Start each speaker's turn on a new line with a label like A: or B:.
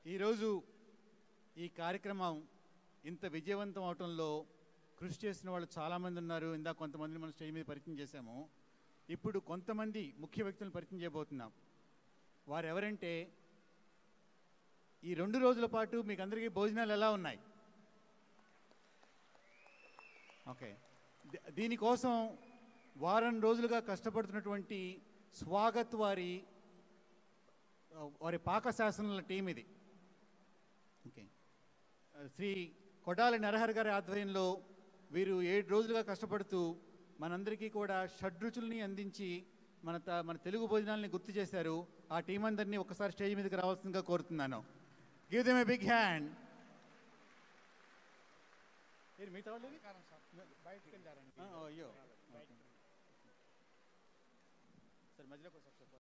A: ఈరోజు ఈ కార్యక్రమం ఇంత విజయవంతం అవటంలో కృషి చేసిన వాళ్ళు చాలామంది ఉన్నారు. ఇందాక కొంతమందిని మనం స్టేజ్ మీద పరిచయం చేశాము. ఇప్పుడు కొంతమంది ముఖ్య వ్యక్తులను పరిచయం చేయబోతున్నాం. వారు ఎవరంటే, ఈ 2 రోజుల పాటు మీకు అందరికీ భోజనాలు ఎలా ఉన్నాయి? ఓకే, దీనికోసం వారం రోజులుగా కష్టపడుతున్నటువంటి స్వాగత్ వారి పాకశాసనాల టీం ఇది. ఓకే, శ్రీ కొడాలి నరహరి గారి ఆధ్వర్యంలో వీరు 7 రోజులుగా కష్టపడుతూ మనందరికీ కూడా షడ్రుచుల్ని అందించి మన తెలుగు భోజనాలని గుర్తు చేశారు. ఆ టీం అందరినీ ఒకసారి స్టేజ్ మీదకి రావాల్సిందిగా కోరుతున్నాను. Give them a big hand. మిగతా వాళ్ళు అయ్యో, సరే మధ్యలో